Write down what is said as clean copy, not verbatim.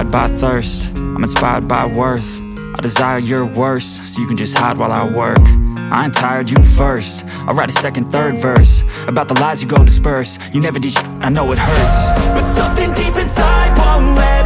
guided by thirst, I'm inspired by worth. I desire your worst, so you can just hide while I work. I ain't tired, you first. I'll write a second, third verse about the lies you go disperse. You never did shit, I know it hurts, but something deep inside won't let